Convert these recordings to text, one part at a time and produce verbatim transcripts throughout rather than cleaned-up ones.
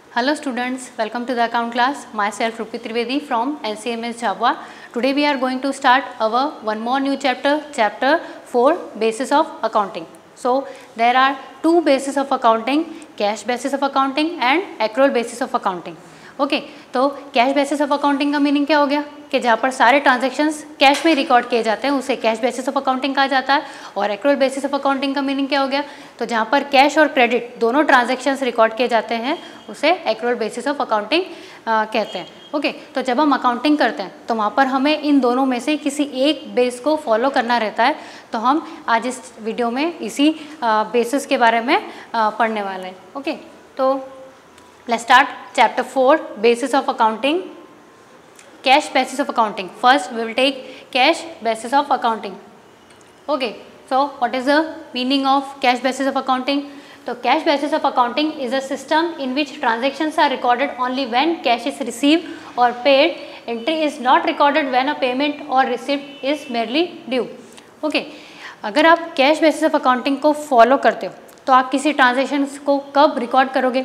Hello students, welcome to the account class. Myself Rupi Trivedi from N C M S Jhabua. Today we are going to start our one more new chapter, chapter four, basis of accounting. So there are two bases of accounting, cash basis of accounting and accrual basis of accounting. Okay okay, तो cash basis of accounting का meaning क्या हो गया कि जहाँ पर सारे transactions cash में रिकॉर्ड किए जाते हैं उसे कैश बेसिस ऑफ अकाउंटिंग कहा जाता है। और एक्रूअल बेसिस ऑफ अकाउंटिंग का मीनिंग क्या हो गया, तो जहाँ पर कैश और क्रेडिट दोनों ट्रांजैक्शंस रिकॉर्ड किए जाते हैं उसे एक्रूअल बेसिस ऑफ अकाउंटिंग कहते हैं। ओके okay, तो जब हम अकाउंटिंग करते हैं तो वहाँ पर हमें इन दोनों में से किसी एक बेस को फॉलो करना रहता है। तो हम आज इस वीडियो में इसी बेसिस के बारे में पढ़ने वाले हैं। ओके okay, तो let's start chapter four, basis of accounting, cash basis of accounting. First we will take cash basis of accounting. Okay, so what is the meaning of cash basis of accounting? So cash basis of accounting is a system in which transactions are recorded only when cash is received or paid. Entry is not recorded when a payment or receipt is merely due. Okay, अगर आप cash basis of accounting को follow करते हो तो आप किसी transactions को कब record करोगे?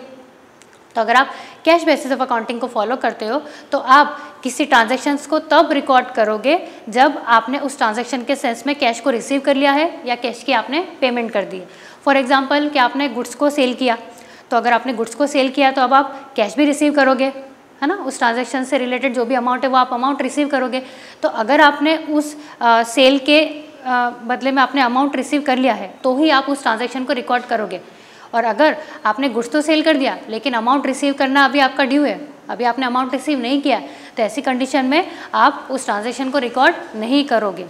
तो अगर आप कैश बेसिस ऑफ अकाउंटिंग को फॉलो करते हो तो आप किसी ट्रांजैक्शंस को तब रिकॉर्ड करोगे जब आपने उस ट्रांजैक्शन के सेंस में कैश को रिसीव कर लिया है या कैश की आपने पेमेंट कर दी है। फॉर एग्जांपल कि आपने गुड्स को सेल किया, तो अगर आपने गुड्स को सेल किया तो अब आप कैश भी रिसीव करोगे, है ना, उस ट्रांजैक्शन से रिलेटेड जो भी अमाउंट है वो आप अमाउंट रिसीव करोगे। तो अगर आपने उस आ, सेल के आ, बदले में आपने अमाउंट रिसीव कर लिया है तो ही आप उस ट्रांजैक्शन को रिकॉर्ड करोगे। और अगर आपने गुड्स तो सेल कर दिया लेकिन अमाउंट रिसीव करना अभी आपका ड्यू है, अभी आपने अमाउंट रिसीव नहीं किया, तो ऐसी कंडीशन में आप उस ट्रांजैक्शन को रिकॉर्ड नहीं करोगे।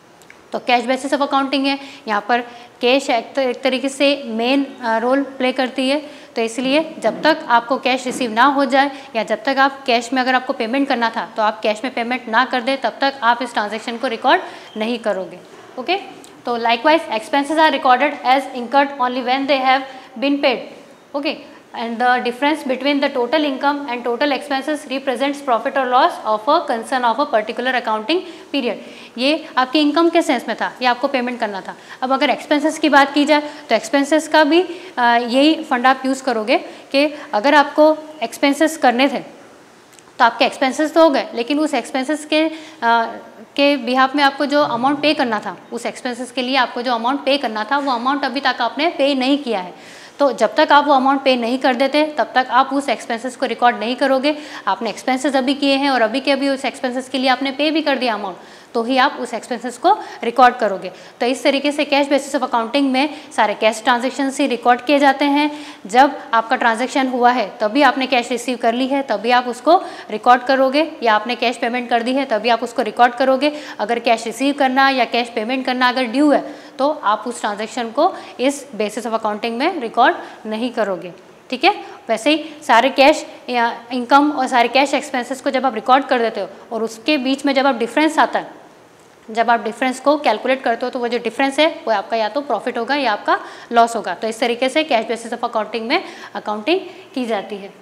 तो कैश बेसिस ऑफ अकाउंटिंग है, यहाँ पर कैश एक, एक तरीके से मेन रोल प्ले करती है। तो इसलिए जब तक आपको कैश रिसीव ना हो जाए या जब तक आप कैश में, अगर आपको पेमेंट करना था तो आप कैश में पेमेंट ना कर दे, तब तक आप इस ट्रांजैक्शन को रिकॉर्ड नहीं करोगे। ओके, तो likewise expenses are recorded as incurred only when they have been paid. Okay, and the difference between the total income and total expenses represents profit or loss of a concern of a particular accounting period. ये आपकी income के sense में था, ये आपको payment करना था। अब अगर एक्सपेंसेस की बात की जाए तो एक्सपेंसेस का भी आ, यही फंड आप यूज़ करोगे कि अगर आपको एक्सपेंसेस करने थे तो आपके एक्सपेंसेस तो हो गए, लेकिन उस एक्सपेंसेस के आ, के बिहाफ में आपको जो अमाउंट पे करना था, उस एक्सपेंसेस के लिए आपको जो अमाउंट पे करना था वो अमाउंट अभी तक आपने पे नहीं किया है। तो जब तक आप वो अमाउंट पे नहीं कर देते तब तक आप उस एक्सपेंसेस को रिकॉर्ड नहीं करोगे। आपने एक्सपेंसेस अभी किए हैं और अभी के अभी उस एक्सपेंसेस के लिए आपने पे भी कर दिया अमाउंट, तो ही आप उस एक्सपेंसेस को रिकॉर्ड करोगे। तो इस तरीके से कैश बेसिस ऑफ अकाउंटिंग में सारे कैश ट्रांजैक्शन ही रिकॉर्ड किए जाते हैं। जब आपका ट्रांजैक्शन हुआ है तभी आपने कैश रिसीव कर ली है तभी आप उसको रिकॉर्ड करोगे, या आपने कैश पेमेंट कर दी है तभी आप उसको रिकॉर्ड करोगे। अगर कैश रिसीव करना या कैश पेमेंट करना अगर ड्यू है तो आप उस ट्रांजैक्शन को इस बेसिस ऑफ अकाउंटिंग में रिकॉर्ड नहीं करोगे। ठीक है, वैसे ही सारे कैश या इनकम और सारे कैश एक्सपेंसेस को जब आप रिकॉर्ड कर देते हो और उसके बीच में जब आप डिफरेंस आता है, जब आप डिफरेंस को कैलकुलेट करते हो तो वो जो डिफरेंस है वो आपका या तो प्रॉफिट होगा या आपका लॉस होगा। तो इस तरीके से कैश बेसिस ऑफ अकाउंटिंग में अकाउंटिंग की जाती है।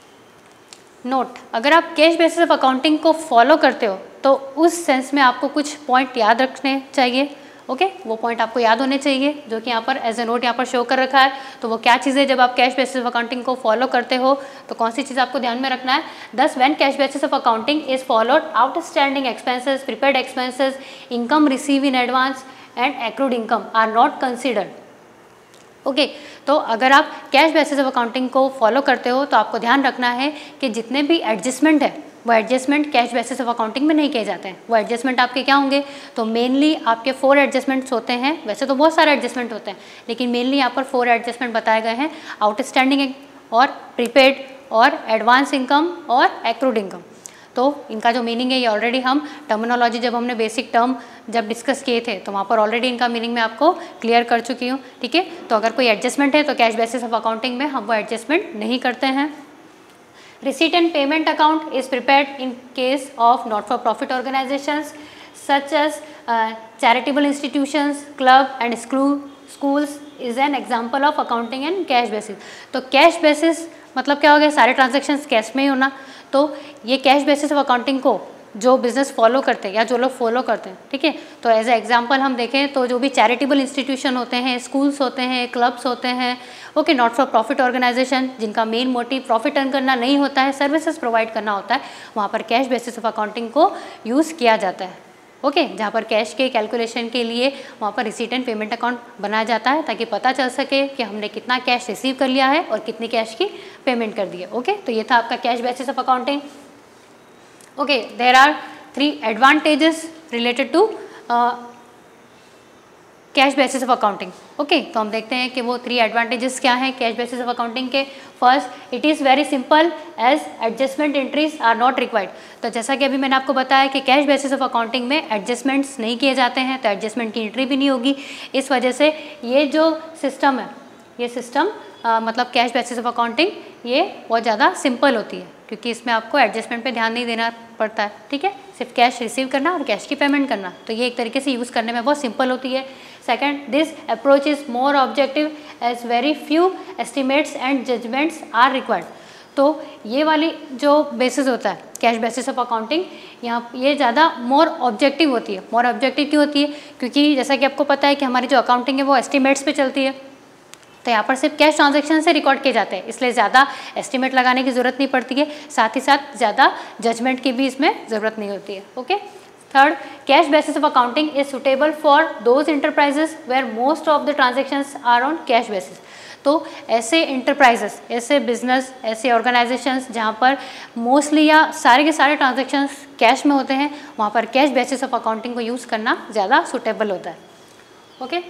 नोट, अगर आप कैश बेसिस ऑफ अकाउंटिंग को फॉलो करते हो तो उस सेंस में आपको कुछ पॉइंट याद रखने चाहिए। Okay okay? वो पॉइंट आपको याद होने चाहिए जो कि यहाँ पर एज ए नोट यहाँ पर शो कर रखा है। तो वो क्या चीज़ है, जब आप कैश बेसिस ऑफ अकाउंटिंग को फॉलो करते हो तो कौन सी चीज़ आपको ध्यान में रखना है। Thus when cash basis of accounting is followed, outstanding expenses, prepaid expenses, income receive in advance and accrued income are not considered. Okay, तो अगर आप कैश बेसिस ऑफ अकाउंटिंग को फॉलो करते हो तो आपको ध्यान रखना है कि जितने भी एडजस्टमेंट है वो adjustment cash basis of accounting में नहीं किए जाते हैं। वो एडजस्टमेंट आपके क्या होंगे, तो मेनली आपके फोर एडजस्टमेंट्स होते हैं। वैसे तो बहुत सारे एडजस्टमेंट होते हैं लेकिन मेनली यहाँ पर फोर एडजस्टमेंट बताए गए हैं, आउटस्टैंडिंग और प्रीपेड और एडवांस इनकम और एक्रूड इनकम। तो इनका जो मीनिंग है ये ऑलरेडी हम टर्मिनोलॉजी जब हमने बेसिक टर्म जब डिस्कस किए थे तो वहाँ पर ऑलरेडी इनका मीनिंग मैं आपको क्लियर कर चुकी हूँ। ठीक है, तो अगर कोई एडजस्टमेंट है तो कैश बेसिस ऑफ अकाउंटिंग में हम वो एडजस्टमेंट नहीं करते हैं। Receipt and payment account is prepared in case of not-for-profit organizations such as uh, charitable institutions, club and school schools is an example of accounting and cash basis. तो cash basis मतलब क्या हो गया, सारे transactions cash में ही होना। तो ये कैश बेसिस ऑफ अकाउंटिंग को जो बिज़नेस फॉलो करते हैं या जो लोग फॉलो करते हैं, ठीक है। तो एज ए एग्जांपल हम देखें तो जो भी चैरिटेबल इंस्टीट्यूशन होते हैं, स्कूल्स होते हैं, क्लब्स होते हैं, okay, not for profit organisation जिनका मेन मोटिव प्रॉफिट अर्न करना नहीं होता है, सर्विसेज प्रोवाइड करना होता है, वहाँ पर कैश बेसिस ऑफ अकाउंटिंग को यूज़ किया जाता है, ओके okay, जहाँ पर कैश के कैलकुलेशन के लिए वहाँ पर रिसीट एंड पेमेंट अकाउंट बनाया जाता है ताकि पता चल सके कि हमने कितना कैश रिसीव कर लिया है और कितनी कैश की पेमेंट कर दी है, ओके okay? तो ये था आपका cash basis of accounting. Okay, there are three advantages related to cash basis of accounting, okay. तो हम देखते हैं कि वो थ्री एडवांटेजेस क्या हैं कैश बेसिस ऑफ अकाउंटिंग के। First, it is very simple as adjustment entries are not required. तो जैसा कि अभी मैंने आपको बताया कि कैश बेसिस ऑफ अकाउंटिंग में एडजस्टमेंट्स नहीं किए जाते हैं, तो एडजस्टमेंट की एंट्री भी नहीं होगी। इस वजह से ये जो सिस्टम है, ये सिस्टम मतलब कैश बेसिस ऑफ अकाउंटिंग ये बहुत ज़्यादा सिंपल होती है क्योंकि इसमें आपको एडजस्टमेंट पे ध्यान नहीं देना पड़ता है, ठीक है, सिर्फ कैश रिसीव करना और कैश की पेमेंट करना। तो ये एक तरीके से यूज़ करने में बहुत सिंपल होती है। Second, this approach is more objective as very few estimates and judgements are required. तो ये वाली जो बेसिस होता है कैश बेसिस ऑफ अकाउंटिंग, यहाँ ये ज़्यादा मोर ऑब्जेक्टिव होती है। मोर ऑब्जेक्टिव क्यों होती है? क्योंकि जैसा कि आपको पता है कि हमारी जो अकाउंटिंग है वो एस्टिमेट्स पे चलती है, तो यहाँ पर सिर्फ कैश ट्रांजैक्शन से रिकॉर्ड किए जाते हैं, इसलिए ज़्यादा एस्टिमेट लगाने की ज़रूरत नहीं पड़ती है, साथ ही साथ ज़्यादा जजमेंट की भी इसमें ज़रूरत नहीं होती है, okay. Third, cash basis of accounting is suitable for those enterprises where most of the transactions are on cash basis. तो ऐसे इंटरप्राइजेस, ऐसे बिजनेस, ऐसे ऑर्गेनाइजेशंस जहाँ पर मोस्टली या सारे के सारे ट्रांजेक्शन्स कैश में होते हैं, वहाँ पर कैश बेसिस ऑफ अकाउंटिंग को यूज़ करना ज़्यादा सुटेबल होता है, okay.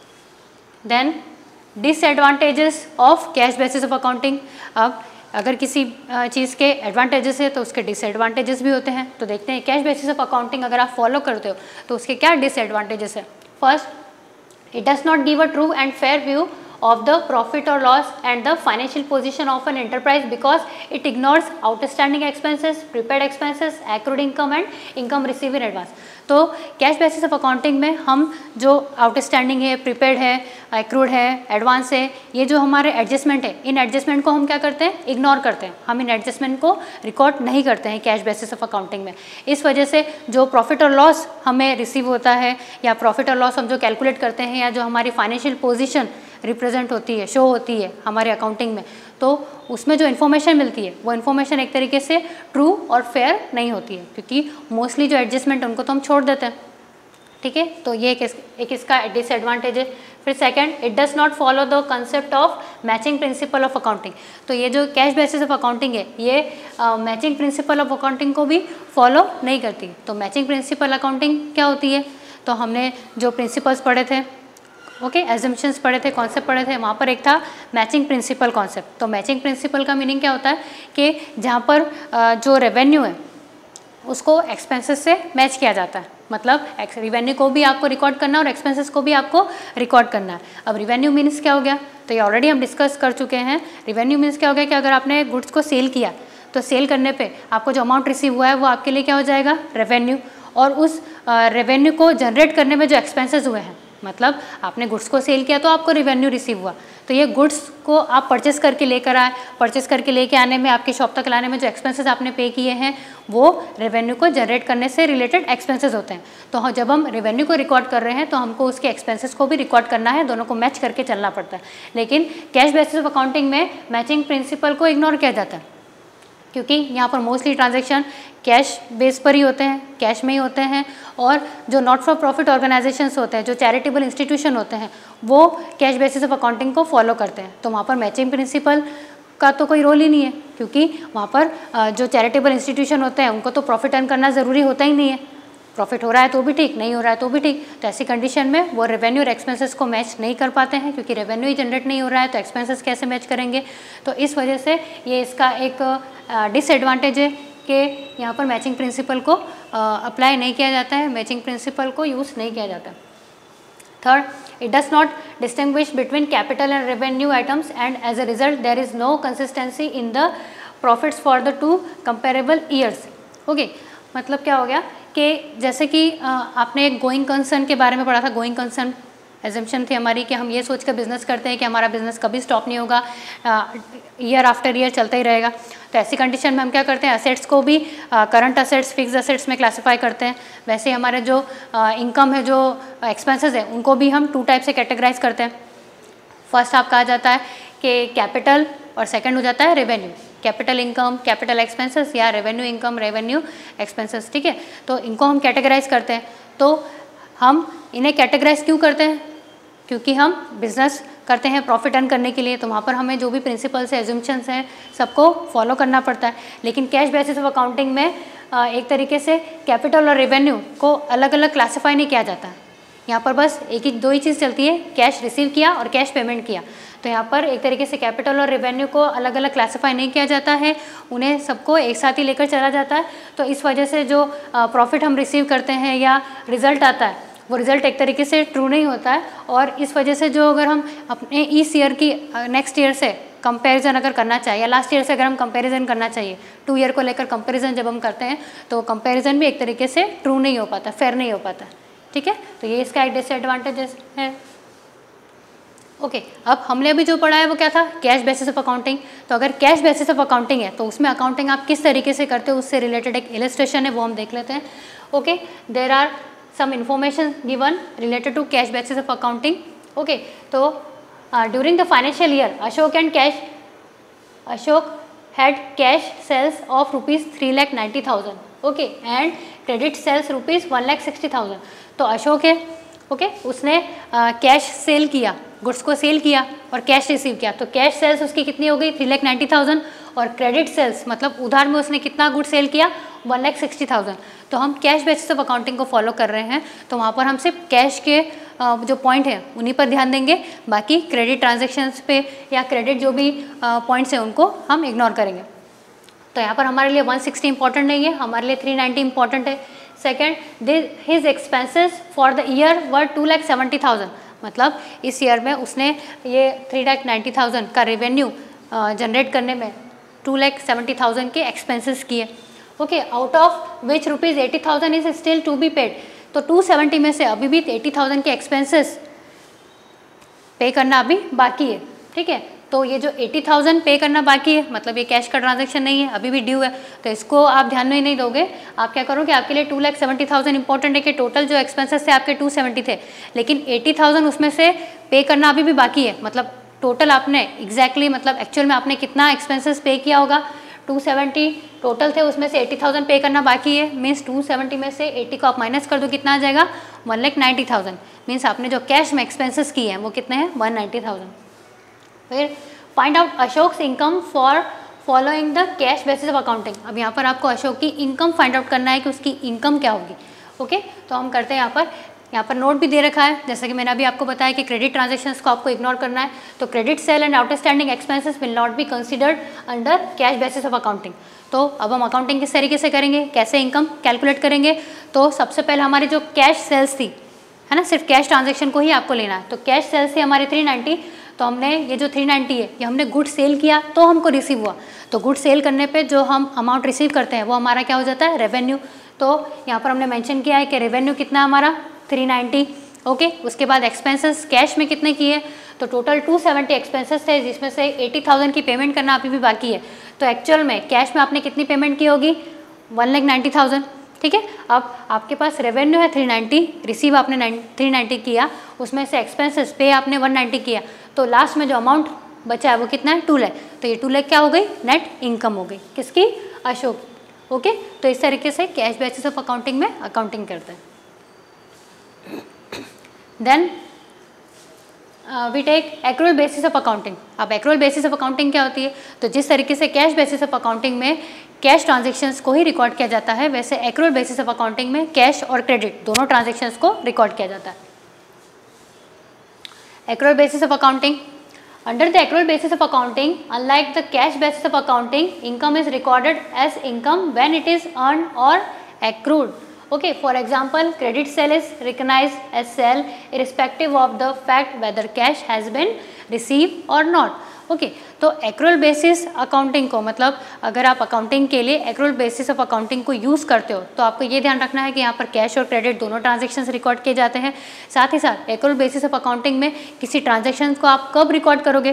Then disadvantages of cash basis of accounting. अब अगर किसी चीज़ के एडवांटेजेस है तो उसके डिसएडवांटेजेस भी होते हैं। तो देखते हैं कैश बेसिस ऑफ अकाउंटिंग अगर आप फॉलो करते हो तो उसके क्या डिसएडवांटेजेस है। First, it does not give a true and fair view of the profit or loss and the financial position of an enterprise because it ignores outstanding expenses, prepaid expenses, accrued income and income received in advance। तो cash basis of accounting में हम जो outstanding है, prepaid है, accrued है, advance है, ये जो हमारे एडजस्टमेंट है, इन एडजस्टमेंट को हम क्या करते हैं? इग्नोर करते हैं। हम इन एडजस्टमेंट को रिकॉर्ड नहीं करते हैं कैश बेसिस ऑफ अकाउंटिंग में। इस वजह से जो प्रॉफिट और लॉस हमें रिसीव होता है या प्रॉफिट और लॉस हम जो कैलकुलेट करते हैं या जो हमारी फाइनेंशियल पोजीशन रिप्रेजेंट होती है, शो होती है हमारे अकाउंटिंग में, तो उसमें जो इन्फॉर्मेशन मिलती है वो इन्फॉर्मेशन एक तरीके से ट्रू और फेयर नहीं होती है क्योंकि मोस्टली जो एडजस्टमेंट है उनको तो हम छोड़ देते हैं, ठीक है। तो ये एक, एक इसका डिसएडवांटेज है। फिर second, it does not follow the concept of matching principle of accounting. तो ये जो कैश बेसिस ऑफ अकाउंटिंग है ये मैचिंग प्रिंसिपल ऑफ अकाउंटिंग को भी फॉलो नहीं करती। तो मैचिंग प्रिंसिपल अकाउंटिंग क्या होती है? तो हमने जो प्रिंसिपल्स पढ़े थे, ओके, एजम्पशंस पढ़े थे, कॉन्सेप्ट पढ़े थे, वहाँ पर एक था मैचिंग प्रिंसिपल कॉन्सेप्ट। तो मैचिंग प्रिंसिपल का मीनिंग क्या होता है कि जहाँ पर जो रेवेन्यू है उसको एक्सपेंसेस से मैच किया जाता है। मतलब रिवेन्यू को भी आपको रिकॉर्ड करना है और एक्सपेंसेस को भी आपको रिकॉर्ड करना है। अब रिवेन्यू मीन्स क्या हो गया? तो ये ऑलरेडी हम डिस्कस कर चुके हैं। रिवेन्यू मीन्स क्या हो गया कि अगर आपने गुड्स को सेल किया तो सेल करने पे आपको जो अमाउंट रिसीव हुआ है वो आपके लिए क्या हो जाएगा? रेवेन्यू। और उस रेवेन्यू को जनरेट करने में जो एक्सपेंसेस हुए हैं, मतलब आपने गुड्स को सेल किया तो आपको रिवेन्यू रिसीव हुआ, तो ये गुड्स को आप परचेस करके लेकर आए, परचेस करके लेके आने में, आपके शॉप तक लाने में जो एक्सपेंसेस आपने पे किए हैं वो रेवेन्यू को जनरेट करने से रिलेटेड एक्सपेंसेस होते हैं। तो जब हम रेवेन्यू को रिकॉर्ड कर रहे हैं तो हमको उसके एक्सपेंसेस को भी रिकॉर्ड करना है, दोनों को मैच करके चलना पड़ता है। लेकिन कैश बेसिस ऑफ अकाउंटिंग में मैचिंग प्रिंसिपल को इग्नोर किया जाता है क्योंकि यहाँ पर मोस्टली ट्रांजैक्शन कैश बेस पर ही होते हैं, कैश में ही होते हैं। और जो नॉट फॉर प्रॉफिट ऑर्गेनाइजेशंस होते हैं, जो चैरिटेबल इंस्टीट्यूशन होते हैं, वो कैश बेसिस ऑफ अकाउंटिंग को फॉलो करते हैं। तो वहाँ पर मैचिंग प्रिंसिपल का तो कोई रोल ही नहीं है क्योंकि वहाँ पर जो चैरिटेबल इंस्टीट्यूशन होते हैं उनको तो प्रॉफिट अर्न करना ज़रूरी होता ही नहीं है। प्रॉफिट हो रहा है तो भी ठीक, नहीं हो रहा है तो भी ठीक। तो ऐसी कंडीशन में वो रेवेन्यू और एक्सपेंसेस को मैच नहीं कर पाते हैं क्योंकि रेवेन्यू ही जनरेट नहीं हो रहा है तो एक्सपेंसेस कैसे मैच करेंगे। तो इस वजह से ये इसका एक डिसएडवांटेज है कि यहाँ पर मैचिंग प्रिंसिपल को अप्लाई नहीं किया जाता है, मैचिंग प्रिंसिपल को यूज़ नहीं किया जाता। Third, it does not distinguish between capital and revenue items and as a result there is no consistency in the profits for the two comparable years। Okay, मतलब क्या हो गया कि जैसे कि आपने एक गोइंग कंसर्न के बारे में पढ़ा था, गोइंग कंसर्न एजम्पशन थी हमारी कि हम ये सोच कर बिजनेस करते हैं कि हमारा बिजनेस कभी स्टॉप नहीं होगा, ईयर आफ्टर ईयर चलता ही रहेगा। तो ऐसी कंडीशन में हम क्या करते हैं, असेट्स को भी करंट असेट्स, फिक्स असेट्स में क्लासीफाई करते हैं। वैसे हमारे जो इनकम है, जो एक्सपेंसेस है, उनको भी हम टू टाइप से कैटेगराइज करते हैं। फर्स्ट आप कहा जाता है कि कैपिटल और सेकंड हो जाता है revenue. Capital income, capital expenses या रेवेन्यू इनकम, रेवेन्यू एक्सपेंसेस, ठीक है। तो इनको हम कैटेगराइज करते हैं। तो हम इन्हें कैटेगराइज क्यों करते हैं? क्योंकि हम बिजनेस करते हैं प्रॉफिट अर्न करने के लिए, तो वहाँ पर हमें जो भी प्रिंसिपल्स है, एज्यूम्पशंस हैं, सबको फॉलो करना पड़ता है। लेकिन कैश बेसिस ऑफ अकाउंटिंग में एक तरीके से कैपिटल और रेवेन्यू को अलग अलग क्लासीफाई नहीं किया जाता है। यहाँ पर बस एक ही दो ही चीज़ चलती है, कैश रिसीव किया और कैश पेमेंट किया। तो यहाँ पर एक तरीके से कैपिटल और रेवेन्यू को अलग अलग क्लासीफाई नहीं किया जाता है, उन्हें सबको एक साथ ही लेकर चला जाता है। तो इस वजह से जो प्रॉफिट हम रिसीव करते हैं या रिजल्ट आता है, वो रिज़ल्ट एक तरीके से ट्रू नहीं होता है। और इस वजह से जो अगर हम अपने इस ईयर की नेक्स्ट ईयर से कंपैरिजन अगर करना चाहिए या लास्ट ईयर से अगर हम कंपैरिजन करना चाहिए, टू ईयर को लेकर कंपैरिजन जब हम करते हैं तो कंपैरिजन भी एक तरीके से ट्रू नहीं हो पाता, फेयर नहीं हो पाता, ठीक है। तो ये इसका एक डिसएडवांटेजेस है। ओके okay, अब हमने अभी जो पढ़ा है वो क्या था, कैश बेसिस ऑफ अकाउंटिंग। तो अगर कैश बेसिस ऑफ अकाउंटिंग है तो उसमें अकाउंटिंग आप किस तरीके से करते हो, उससे रिलेटेड एक इलस्ट्रेशन है, वो हम देख लेते हैं। Okay, there are some information given related to cash basis of accounting. Okay, so uh, during the financial year, Ashok and cash, Ashok had cash sales of rupees three lakh ninety thousand. Okay, and credit sales rupees one lakh sixty thousand. तो अशोक है, okay okay, उसने cash uh, sale किया, goods को sale किया और cash receive किया। तो cash sales उसकी कितनी हो गई, थ्री लैख नाइन्टी थाउजेंड, और क्रेडिट सेल्स मतलब उधार में उसने कितना गुड सेल किया, वन लैख सिक्सटी थाउजेंड। तो हम कैश बेसिस ऑफ अकाउंटिंग को फॉलो कर रहे हैं, तो वहाँ पर हम सिर्फ कैश के जो पॉइंट है उन्हीं पर ध्यान देंगे, बाकी क्रेडिट ट्रांजेक्शन्स पे या क्रेडिट जो भी पॉइंट्स हैं उनको हम इग्नोर करेंगे। तो यहाँ पर हमारे लिए वन सिक्सटी इंपॉर्टेंट नहीं है, हमारे लिए थ्री नाइन्टी इंपॉर्टेंट है। Second, his expenses for the year were two lakh seventy thousand, मतलब इस ईयर में उसने ये थ्री लैख नाइन्टी थाउजेंड का रेवेन्यू जनरेट करने में टू लैख सेवेंटी थाउजेंड के एक्सपेंसेस किए। Okay, out of which rupees eighty thousand is still to be paid. तो टू सेवेंटी में से अभी भी एटी थाउजेंड के एक्सपेंसेस पे करना अभी बाकी है, ठीक है। तो ये जो एटी थाउजेंड पे करना बाकी है, मतलब ये कैश का ट्रांजैक्शन नहीं है, अभी भी ड्यू है, तो इसको आप ध्यान में ही नहीं दोगे। आप क्या करोगे, आपके लिए two lakh seventy thousand important है कि टोटल जो एक्सपेंसेस थे आपके टू सेवेंटी थे, लेकिन एटी थाउजेंड उसमें से पे करना अभी भी बाकी है। मतलब टोटल आपने एग्जैक्टली exactly, मतलब एक्चुअल में आपने कितना एक्सपेंसेस पे किया होगा, टू सेवेंटी टोटल थे, उसमें से एटी थाउजेंड पे करना बाकी है। मीन्स टू सेवेंटी में से एटी को आप माइनस कर दो, कितना आ जाएगा, one lakh ninety thousand. Means आपने जो कैश में एक्सपेंसेस किए हैं वो कितने हैं, वन नाइन्टी थाउजेंड। फिर find out Ashok's income for following the cash basis of accounting. अब यहाँ पर आपको अशोक की इनकम फाइंड आउट करना है कि उसकी इनकम क्या होगी। ओके, तो हम करते हैं यहाँ पर यहाँ पर नोट भी दे रखा है, जैसा कि मैंने अभी आपको बताया कि क्रेडिट ट्रांजैक्शंस को आपको इग्नोर करना है। तो credit sale and outstanding expenses will not be considered under cash basis of accounting. तो अब हम अकाउंटिंग किस तरीके से करेंगे, कैसे इनकम कैलकुलेट करेंगे। तो सबसे पहले हमारी जो कैश सेल्स थी, है ना, सिर्फ कैश ट्रांजेक्शन को ही आपको लेना है। तो कैश सेल्स थी हमारी थ्री नाइन्टी, तो हमने ये जो थ्री नाइन्टी है ये हमने गुड सेल किया तो हमको रिसीव हुआ। तो गुड सेल करने पे जो हम अमाउंट रिसीव करते हैं वो हमारा क्या हो जाता है, रेवेन्यू। तो यहाँ पर हमने मेंशन किया है कि रेवेन्यू कितना हमारा थ्री नाइन्टी। ओके, उसके बाद एक्सपेंसेस कैश में कितने किए, तो टोटल टू सेवेंटी एक्सपेंसेस थे, जिसमें से एटी थाउजेंड की पेमेंट करना अभी भी बाकी है। तो एक्चुअल में कैश में आपने कितनी पेमेंट की होगी, वन लैख नाइन्टी थाउजेंड, ठीक है। अब आपके पास रेवेन्यू है थ्री नाइन्टी, रिसीव आपने थ्री नाइन्टी किया, उसमें से एक्सपेंसेस पे आपने वन नाइन्टी किया, तो लास्ट में जो अमाउंट बचा है वो कितना है, टू लैख। तो ये टू लैख क्या हो गई, नेट इनकम हो गई, किसकी, अशोक। ओके, तो इस तरीके से कैश बेसिस ऑफ अकाउंटिंग में अकाउंटिंग करते हैं। Then we take accrual basis of accounting. अब एक्रूअल बेसिस ऑफ अकाउंटिंग क्या होती है, तो जिस तरीके से कैश बेसिस ऑफ अकाउंटिंग में कैश ट्रांजेक्शन्स को ही रिकॉर्ड किया जाता है, वैसे एक्रूअल बेसिस ऑफ अकाउंटिंग में कैश और क्रेडिट दोनों ट्रांजेक्शन्स को रिकॉर्ड किया जाता है। Accrual basis of accounting, under the accrual basis of accounting, unlike the cash basis of accounting, income is recorded as income when it is earned or accrued. Okay, for example, credit sale is recognized as sale irrespective of the fact whether cash has been received or not. Okay, तो accrual basis accounting को, मतलब अगर आप accounting के लिए accrual basis of accounting को use करते हो तो आपको ये ध्यान रखना है कि यहाँ पर कैश और क्रेडिट दोनों ट्रांजेक्शन्स रिकॉर्ड किए जाते हैं। साथ ही साथ एक्रूअल बेसिस ऑफ अकाउंटिंग में किसी ट्रांजेक्शन को आप कब रिकॉर्ड करोगे,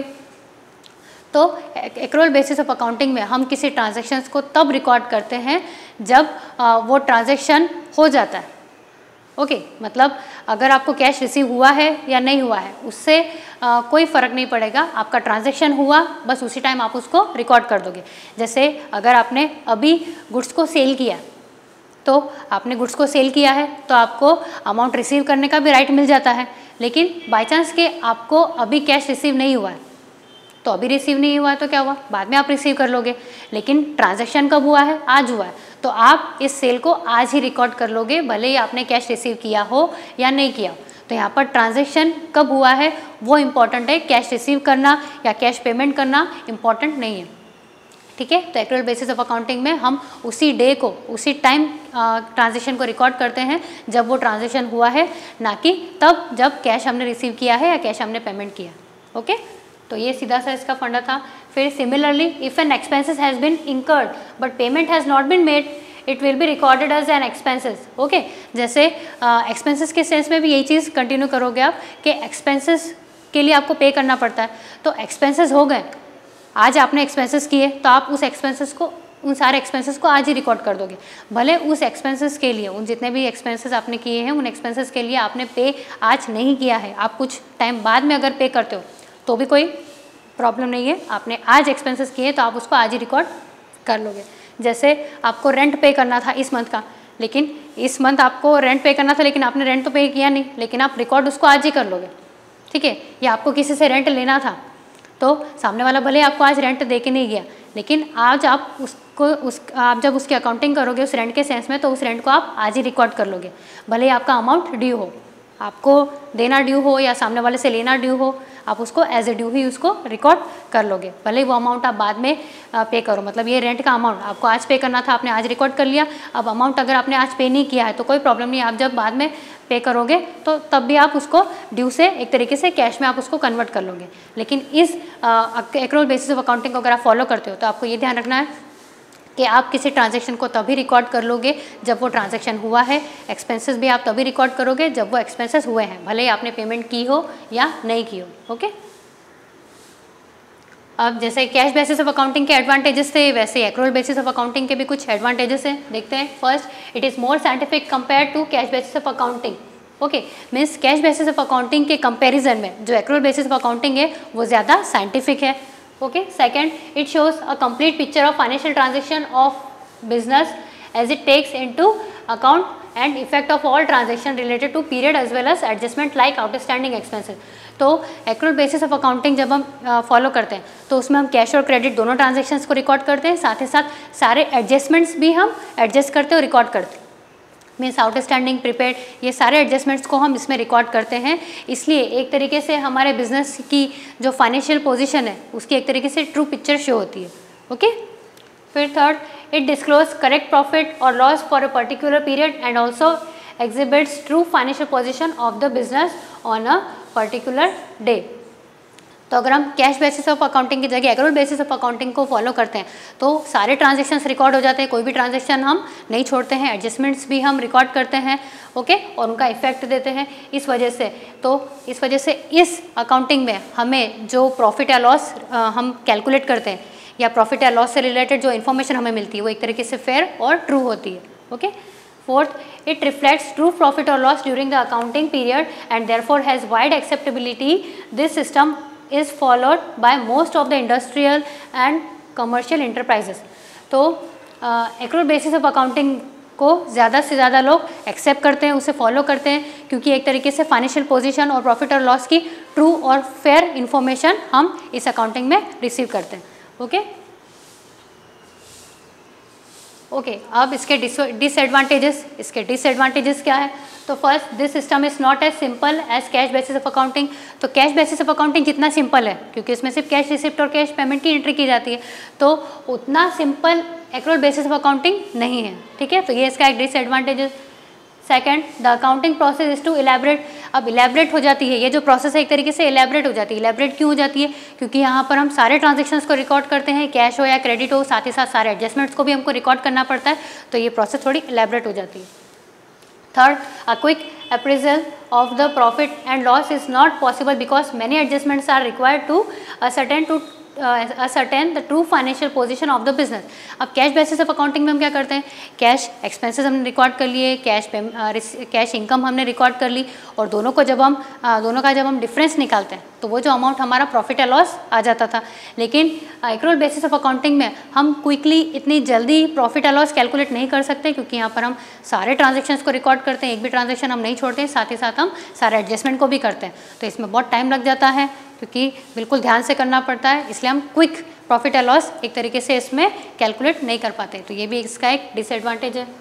तो एक्रूअल बेसिस ऑफ अकाउंटिंग में हम किसी ट्रांजेक्शन्स को तब रिकॉर्ड करते हैं जब आ, वो ट्रांजेक्शन हो जाता है। ओके okay, मतलब अगर आपको कैश रिसीव हुआ है या नहीं हुआ है उससे आ, कोई फ़र्क नहीं पड़ेगा, आपका ट्रांजैक्शन हुआ बस उसी टाइम आप उसको रिकॉर्ड कर दोगे। जैसे अगर आपने अभी गुड्स को सेल किया तो आपने गुड्स को सेल किया है तो आपको अमाउंट रिसीव करने का भी राइट मिल जाता है, लेकिन बाई चांस के आपको अभी कैश रिसीव नहीं हुआ है तो अभी रिसीव नहीं हुआ है तो क्या हुआ, बाद में आप रिसीव कर लोगे। लेकिन ट्रांजैक्शन कब हुआ है, आज हुआ है, तो आप इस सेल को आज ही रिकॉर्ड कर लोगे भले ही आपने कैश रिसीव किया हो या नहीं किया हो। तो यहाँ पर ट्रांजैक्शन कब हुआ है वो इम्पॉर्टेंट है, कैश रिसीव करना या कैश पेमेंट करना इम्पॉर्टेंट नहीं है। ठीक है, तो एक्रूअल बेसिस ऑफ अकाउंटिंग में हम उसी डे को, उसी टाइम ट्रांजैक्शन को रिकॉर्ड करते हैं जब वो ट्रांजैक्शन हुआ है, ना कि तब जब कैश हमने रिसीव किया है या कैश हमने पेमेंट किया। ओके, तो ये सीधा सा इसका फंडा था। फिर similarly if an expenses has been incurred but payment has not been made it will be recorded as an expenses. Okay, जैसे एक्सपेंसेस uh, के सेंस में भी यही चीज़ कंटिन्यू करोगे आप कि एक्सपेंसेस के लिए आपको पे करना पड़ता है, तो एक्सपेंसेस हो गए, आज आपने एक्सपेंसेस किए तो आप उस एक्सपेंसेस को, उन सारे एक्सपेंसेस को आज ही रिकॉर्ड कर दोगे। भले उस एक्सपेंसेस के लिए, उन जितने भी एक्सपेंसेस आपने किए हैं उन एक्सपेंसेस के लिए आपने पे आज नहीं किया है, आप कुछ टाइम बाद में अगर पे करते हो तो भी कोई प्रॉब्लम नहीं है, आपने आज एक्सपेंसेस किए तो आप उसको आज ही रिकॉर्ड कर लोगे। जैसे आपको रेंट पे करना था इस मंथ का, लेकिन इस मंथ आपको रेंट पे करना था लेकिन आपने रेंट तो पे किया नहीं, लेकिन आप रिकॉर्ड उसको आज ही कर लोगे। ठीक है, या आपको किसी से रेंट लेना था तो सामने वाला भले आपको आज रेंट दे के नहीं गया, लेकिन आज आप उसको उस आप जब उसकी अकाउंटिंग करोगे उस रेंट के सेंस में तो उस रेंट को आप आज ही रिकॉर्ड कर लोगे, भले ही आपका अमाउंट ड्यू हो, आपको देना ड्यू हो या सामने वाले से लेना ड्यू हो, आप उसको एज ए ड्यू ही उसको रिकॉर्ड कर लोगे, भले ही वो अमाउंट आप बाद में पे करो। मतलब ये रेंट का अमाउंट आपको आज पे करना था, आपने आज रिकॉर्ड कर लिया, अब अमाउंट अगर आपने आज पे नहीं किया है तो कोई प्रॉब्लम नहीं, आप जब बाद में पे करोगे तो तब भी आप उसको ड्यू से एक तरीके से कैश में आप उसको कन्वर्ट कर लोगे। लेकिन इस एक्रूअल बेसिस ऑफ अकाउंटिंग को अगर आप फॉलो करते हो तो आपको ये ध्यान रखना है कि आप किसी ट्रांजैक्शन को तभी रिकॉर्ड कर लोगे जब वो ट्रांजैक्शन हुआ है, एक्सपेंसेस भी आप तभी रिकॉर्ड करोगे जब वो एक्सपेंसेस हुए हैं, भले ही आपने पेमेंट की हो या नहीं की हो। ओके, अब जैसे कैश बेसिस ऑफ अकाउंटिंग के एडवांटेजेस थे वैसे एक्रूअल बेसिस ऑफ अकाउंटिंग के भी कुछ एडवांटेजेस हैं, देखते हैं। First, it is more scientific compare to cash basis of accounting. Okay, means cash basis of accounting के कंपैरिजन में जो एक्रूअल बेसिस ऑफ अकाउंटिंग है वो ज़्यादा साइंटिफिक है। Okay, second, it shows a complete picture of financial transaction of business as it takes into account and effect of all transaction related to period as well as adjustment like outstanding expenses। तो accrual basis of accounting जब हम follow uh, करते हैं तो उसमें हम cash और credit दोनों ट्रांजेक्शन्स को रिकॉर्ड करते हैं, साथ ही साथ सारे एडजस्टमेंट्स भी हम एडजस्ट करते हैं और रिकॉर्ड करते हैं। मीन्स आउटस्टैंडिंग, प्रीपेड, ये सारे एडजस्टमेंट्स को हम इसमें रिकॉर्ड करते हैं। इसलिए एक तरीके से हमारे बिजनेस की जो फाइनेंशियल पोजीशन है उसकी एक तरीके से ट्रू पिक्चर शो होती है। ओके, फिर third, it disclose correct profit और loss for a particular period and also exhibits true financial position of the business on a particular day. तो अगर हम कैश बेसिस ऑफ अकाउंटिंग की जगह accrual basis of accounting को follow करते हैं तो सारे ट्रांजेक्शन्स रिकॉर्ड हो जाते हैं, कोई भी ट्रांजेक्शन हम नहीं छोड़ते हैं, एडजस्टमेंट्स भी हम रिकॉर्ड करते हैं। ओके, और उनका इफेक्ट देते हैं। इस वजह से तो इस वजह से इस अकाउंटिंग में हमें जो प्रॉफिट या लॉस हम कैलकुलेट करते हैं या प्रॉफिट या लॉस से रिलेटेड जो इन्फॉर्मेशन हमें मिलती है वो एक तरीके से फेयर और ट्रू होती है। Okay, fourth, it reflects true profit और loss during the accounting period and therefore has wide acceptability. This system is followed by most of the industrial and commercial enterprises। तो एक्रूअल बेसिस ऑफ अकाउंटिंग को ज़्यादा से ज़्यादा लोग accept करते हैं, उसे फॉलो करते हैं, क्योंकि एक तरीके से फाइनेंशियल पोजीशन और प्रॉफिट और लॉस की ट्रू और फेयर इन्फॉर्मेशन हम इस अकाउंटिंग में रिसीव करते हैं। ओके ओके okay, अब इसके डिसएडवांटेजेस इसके डिसएडवांटेजेस क्या है? तो first, this system is not as simple as cash basis of accounting. तो कैश बेसिस ऑफ अकाउंटिंग जितना सिंपल है, क्योंकि इसमें सिर्फ कैश रिसिप्ट और कैश पेमेंट की एंट्री की जाती है, तो उतना simple accrual basis of accounting नहीं है। ठीक है, तो ये इसका एक डिसएडवांटेज है। Second, the accounting process is too elaborate. अब इलेबरेट हो जाती है, ये जो प्रोसेस है एक तरीके से इलेबरेट हो जाती है। इलेबरेट क्यों हो जाती है? क्योंकि यहाँ पर हम सारे ट्रांजेक्शन्स को रिकॉर्ड करते हैं, कैश हो या क्रेडिट हो, साथ ही साथ सारे एडजस्टमेंट्स को भी हमको रिकॉर्ड करना पड़ता है, तो ये प्रोसेस थोड़ी इलेबरेट हो जाती है। Third, a quick appraisal of the profit and loss is not possible because many adjustments are required to ascertain to ascertain the true financial position of the business। अब कैश बेसिस ऑफ अकाउंटिंग में हम क्या करते हैं, cash expenses हमने record कर लिए, cash cash income हमने रिकॉर्ड कर ली, और दोनों को जब हम दोनों का जब हम डिफरेंस निकालते हैं तो वो जो अमाउंट हमारा प्रॉफिट या लॉस आ जाता था। लेकिन एक्रूअल बेसिस ऑफ अकाउंटिंग में हम क्विकली इतनी जल्दी प्रॉफिट या लॉस कैलकुलेट नहीं कर सकते, क्योंकि यहाँ पर हम सारे ट्रांजेक्शन्स को रिकॉर्ड करते हैं, एक भी ट्रांजेक्शन हम नहीं छोड़ते हैं, साथ ही साथ हम सारे एडजस्टमेंट को भी करते हैं, तो इसमें बहुत टाइम लग जाता है, क्योंकि बिल्कुल ध्यान से करना पड़ता है, इसलिए हम क्विक प्रॉफिट या लॉस एक तरीके से इसमें कैलकुलेट नहीं कर पाते, तो ये भी इसका एक डिसएडवांटेज है।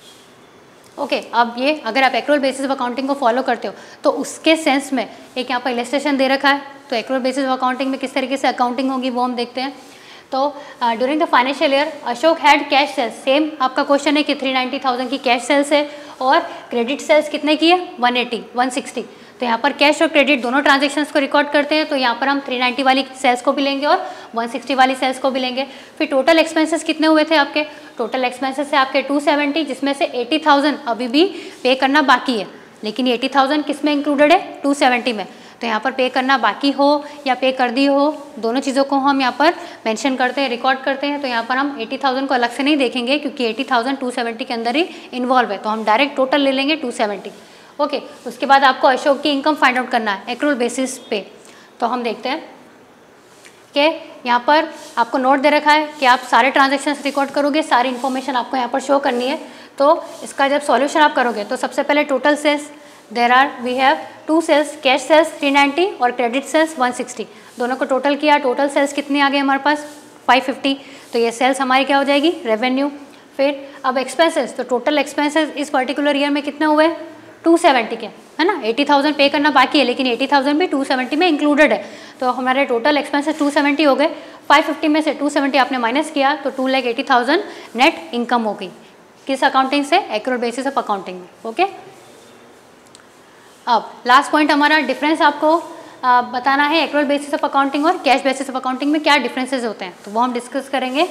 ओके okay, अब ये अगर आप एक्रूअल बेसिस ऑफ अकाउंटिंग को फॉलो करते हो तो उसके सेंस में एक यहाँ पर इलस्ट्रेशन दे रखा है, तो एक्रूअल बेसिस ऑफ अकाउंटिंग में किस तरीके से अकाउंटिंग होगी वो हम देखते हैं। तो during the financial year Ashok had cash sales, same आपका क्वेश्चन है कि थ्री नाइन्टी थाउजेंड की कैश सेल्स है और क्रेडिट सेल्स कितने की है, वन एटी वन सिक्सटी। तो यहाँ पर कैश और क्रेडिट दोनों ट्रांजेक्शन्स को रिकॉर्ड करते हैं, तो यहाँ पर हम थ्री नाइन्टी वाली सेल्स को भी लेंगे और वन सिक्सटी वाली सेल्स को भी लेंगे। फिर टोटल एक्सपेंसेस कितने हुए थे आपके, टोटल एक्सपेंसेस है आपके टू सेवेंटी, जिसमें से एटी थाउजेंड अभी भी पे करना बाकी है, लेकिन ये एटी थाउजेंड किस में इंक्लूडेड है, टू सेवेंटी में। तो यहाँ पर पे करना बाकी हो या पे कर दी हो, दोनों चीज़ों को हम यहाँ पर मेंशन करते हैं, रिकॉर्ड करते हैं। तो यहाँ पर हम एटी थाउजेंड को अलग से नहीं देखेंगे, क्योंकि एटी थाउजेंड टू सेवेंटी के अंदर ही इन्वॉल्व है, तो हम डायरेक्ट टोटल ले लेंगे टू सेवेंटी। ओके okay, उसके बाद आपको अशोक की इनकम फाइंड आउट करना है एक्रूअल बेसिस पे। तो हम देखते हैं कि यहाँ पर आपको नोट दे रखा है कि आप सारे ट्रांजैक्शंस रिकॉर्ड करोगे, सारी इन्फॉर्मेशन आपको यहाँ पर शो करनी है। तो इसका जब सॉल्यूशन आप करोगे तो सबसे पहले total sales there are we have two sales, cash sales three ninety और क्रेडिट सेल्स वन सिक्सटी, दोनों को टोटल किया, टोटल सेल्स कितनी आ गई हमारे पास फाइव फिफ्टी, तो ये सेल्स हमारी क्या हो जाएगी, रेवेन्यू। फिर अब एक्सपेंसेस, तो टोटल एक्सपेंसेस इस पर्टिकुलर ईयर में कितने हुए, टू सेवेंटी के, है ना, एटी थाउजेंड पे करना बाकी है, लेकिन एटी थाउजेंड भी टू सेवेंटी में इंक्लूडेड है, तो हमारे टोटल एक्सपेंसेस टू सेवेंटी हो गए। फाइव फिफ्टी में से टू सेवेंटी आपने माइनस किया तो two lakh eighty thousand net income हो गई, किस अकाउंटिंग से, एक्रूअल बेसिस ऑफ अकाउंटिंग में। ओके, अब लास्ट पॉइंट हमारा डिफरेंस आपको आ, बताना है, एक्रूअल बेसिस ऑफ अकाउंटिंग और कैश बेसिस ऑफ अकाउंटिंग में क्या डिफरेंसेस होते हैं, तो वो हम डिस्कस करेंगे।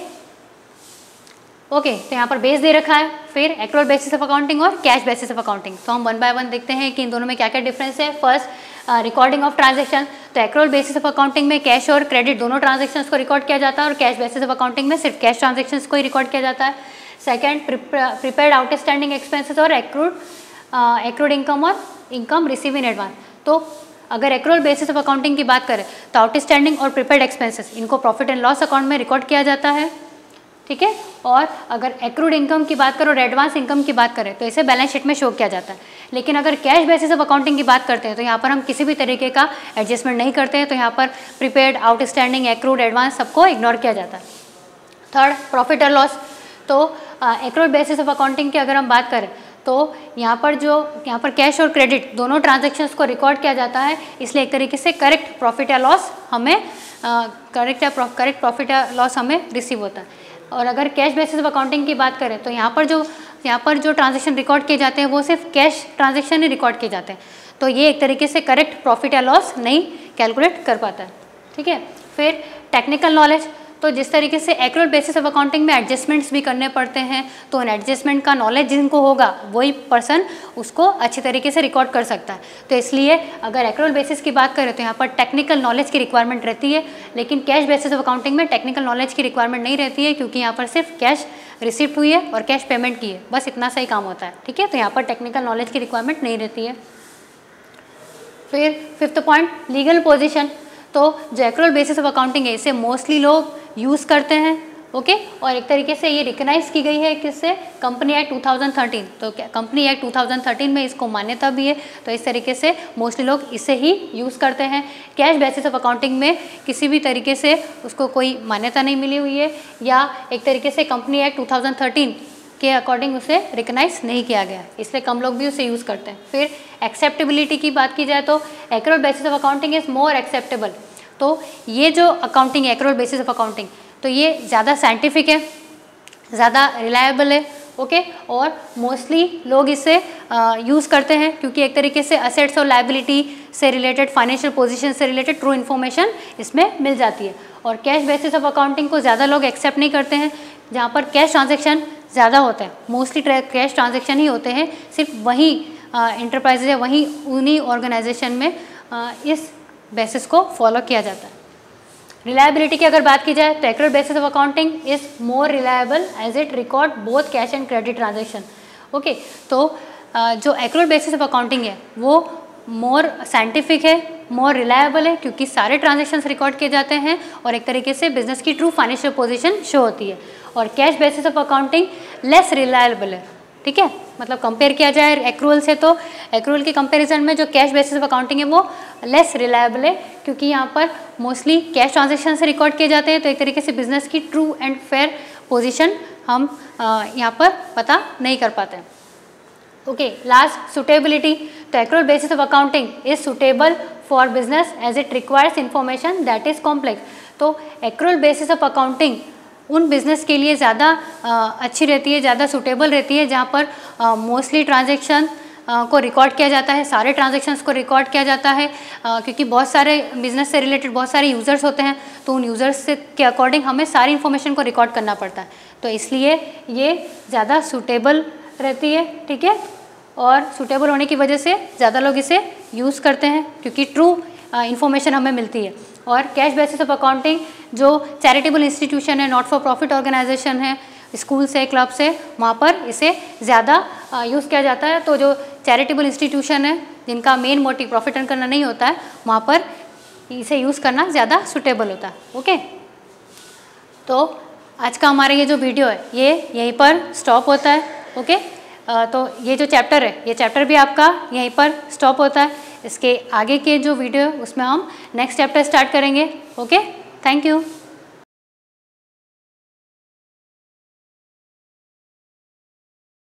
ओके okay, तो यहाँ पर बेस दे रखा है, फिर एक्रूअल बेसिस ऑफ अकाउंटिंग और कैश बेसिस ऑफ अकाउंटिंग, तो हम वन बाय वन देखते हैं कि इन दोनों में क्या क्या डिफरेंस है। फर्स्ट रिकॉर्डिंग ऑफ ट्रांजैक्शन, तो एक्रूअल बेसिस ऑफ अकाउंटिंग में कैश और क्रेडिट दोनों ट्रांजैक्शंस को रिकॉर्ड किया जाता है, और कैश बेसिस ऑफ अकाउंटिंग में सिर्फ कैश ट्रांजैक्शंस को ही रिकॉर्ड किया जाता है। सेकेंड, प्रिपेयर्ड आउटस्टैंडिंग एक्सपेंसेस और एक्रूड एक्रूड इनकम और इनकम रिसीव इन एडवांस। तो अगर एक्रूअल बेसिस ऑफ अकाउंटिंग की बात करें तो आउटस्टैंडिंग और प्रिपेयर्ड एक्सपेंसेस इनको प्रॉफिट एंड लॉस अकाउंट में रिकॉर्ड किया जाता है, ठीक है। और अगर एक्रूड इनकम की बात करो और एडवांस इनकम की बात करें तो इसे बैलेंस शीट में शो किया जाता है। लेकिन अगर कैश बेसिस ऑफ अकाउंटिंग की बात करते हैं तो यहाँ पर हम किसी भी तरीके का एडजस्टमेंट नहीं करते हैं, तो यहाँ पर प्रीपेड, आउटस्टैंडिंग, एक्रूड, एडवांस सबको इग्नोर किया जाता है। थर्ड, प्रॉफिट और लॉस, तो एक्रूड बेसिस ऑफ अकाउंटिंग की अगर हम बात करें तो यहाँ पर जो यहाँ पर कैश और क्रेडिट दोनों ट्रांजेक्शन्स को रिकॉर्ड किया जाता है, इसलिए एक तरीके से करेक्ट प्रॉफिट या लॉस हमें करेक्ट या करेक्ट प्रॉफिट या लॉस हमें रिसीव होता है। और अगर कैश बेसिस ऑफ अकाउंटिंग की बात करें तो यहाँ पर जो यहाँ पर जो ट्रांजैक्शन रिकॉर्ड किए जाते हैं वो सिर्फ कैश ट्रांजैक्शन ही रिकॉर्ड किए जाते हैं, तो ये एक तरीके से करेक्ट प्रॉफिट या लॉस नहीं कैलकुलेट कर पाता है, ठीक है। फिर टेक्निकल नॉलेज, तो जिस तरीके से एक्रूअल बेसिस ऑफ अकाउंटिंग में एडजस्टमेंट्स भी करने पड़ते हैं, तो उन एडजस्टमेंट का नॉलेज जिनको होगा वही पर्सन उसको अच्छी तरीके से रिकॉर्ड कर सकता है। तो इसलिए अगर एक्रूअल बेसिस की बात करें तो यहाँ पर टेक्निकल नॉलेज की रिक्वायरमेंट रहती है, लेकिन कैश बेसिस ऑफ अकाउंटिंग में टेक्निकल नॉलेज की रिक्वायरमेंट नहीं रहती है, क्योंकि यहाँ पर सिर्फ कैश रिसिप्ट हुई है और कैश पेमेंट की है, बस इतना सा ही काम होता है, ठीक है। तो यहाँ पर टेक्निकल नॉलेज की रिक्वायरमेंट नहीं रहती है। फिर फिफ्थ पॉइंट, लीगल पोजीशन, तो जो एक्रूअल बेसिस ऑफ अकाउंटिंग है इसे मोस्टली लोग यूज़ करते हैं, ओके। और एक तरीके से ये रिकग्नाइज की गई है किससे, company act two thousand thirteen, तो company act two thousand thirteen में इसको मान्यता भी है, तो इस तरीके से मोस्टली लोग इसे ही यूज़ करते हैं। कैश बेसिस ऑफ अकाउंटिंग में किसी भी तरीके से उसको कोई मान्यता नहीं मिली हुई है, या एक तरीके से company act two thousand thirteen के अकॉर्डिंग उसे रिकग्नाइज नहीं किया गया, इसलिए कम लोग भी उसे यूज़ करते हैं। फिर एक्सेप्टेबिलिटी की बात की जाए तो accrual basis of accounting is more acceptable, तो ये जो अकाउंटिंग है एक्रूअल बेसिस ऑफ अकाउंटिंग, तो ये ज़्यादा साइंटिफिक है, ज़्यादा रिलायबल है, ओके और मोस्टली लोग इसे यूज़ करते हैं क्योंकि एक तरीके से असेट्स और लायबिलिटी से रिलेटेड, फाइनेंशियल पोजीशन से रिलेटेड ट्रू इन्फॉर्मेशन इसमें मिल जाती है। और कैश बेसिस ऑफ अकाउंटिंग को ज़्यादा लोग एक्सेप्ट नहीं करते हैं, जहाँ पर कैश ट्रांजेक्शन ज़्यादा होता है, मोस्टली कैश ट्रांजेक्शन ही होते हैं, सिर्फ वही इंटरप्राइजेज या वहीं उन्हीं ऑर्गेनाइजेशन में आ, इस बेसिस को फॉलो किया जाता है। रिलायबिलिटी की अगर बात की जाए तो accurate basis of accounting is more reliable as it record both cash and credit transaction. Okay, तो आ, जो एक्यूरेट बेसिस ऑफ अकाउंटिंग है वो मोर साइंटिफिक है, मोर रिलायबल है क्योंकि सारे ट्रांजेक्शन्स रिकॉर्ड किए जाते हैं और एक तरीके से बिजनेस की ट्रू फाइनेंशियल पोजीशन शो होती है। और cash basis of accounting less reliable है, ठीक है, मतलब कंपेयर किया जाए एक्रूअल से तो एक्रूअल के कंपैरिजन में जो कैश बेसिस ऑफ अकाउंटिंग है वो लेस रिलायबल है क्योंकि यहाँ पर मोस्टली कैश ट्रांजेक्शन से रिकॉर्ड किए जाते हैं, तो एक तरीके से बिजनेस की ट्रू एंड फेयर पोजीशन हम यहाँ पर पता नहीं कर पाते हैं। ओके, लास्ट सुटेबिलिटी, तो accurate basis of accounting is suitable for business as it requires information that is complex. तो एक्यूरेट बेसिस ऑफ अकाउंटिंग उन बिज़नेस के लिए ज़्यादा अच्छी रहती है, ज़्यादा सूटेबल रहती है जहाँ पर मोस्टली ट्रांजेक्शन को रिकॉर्ड किया जाता है, सारे ट्रांजेक्शन्स को रिकॉर्ड किया जाता है uh, क्योंकि बहुत सारे बिजनेस से रिलेटेड बहुत सारे यूज़र्स होते हैं, तो उन यूज़र्स से के अकॉर्डिंग हमें सारी इन्फॉर्मेशन को रिकॉर्ड करना पड़ता है, तो इसलिए ये ज़्यादा सूटेबल रहती है, ठीक है। और सूटेबल होने की वजह से ज़्यादा लोग इसे यूज़ करते हैं क्योंकि ट्रू इन्फॉर्मेशन हमें मिलती है। और कैश बेसिस ऑफ अकाउंटिंग जो चैरिटेबल इंस्टीट्यूशन है, नॉट फॉर प्रॉफिट ऑर्गेनाइजेशन है, स्कूल से, क्लब से, वहाँ पर इसे ज़्यादा यूज़ किया जाता है। तो जो चैरिटेबल इंस्टीट्यूशन है जिनका मेन मोटिव प्रॉफिट अर्न करना नहीं होता है, वहाँ पर इसे यूज़ करना ज़्यादा सूटेबल होता है। ओके, तो आज का हमारा ये जो वीडियो है ये यहीं पर स्टॉप होता है। ओके, तो ये जो चैप्टर है ये चैप्टर भी आपका यहीं पर स्टॉप होता है। इसके आगे के जो वीडियो है उसमें हम नेक्स्ट चैप्टर स्टार्ट करेंगे। Okay, thank you.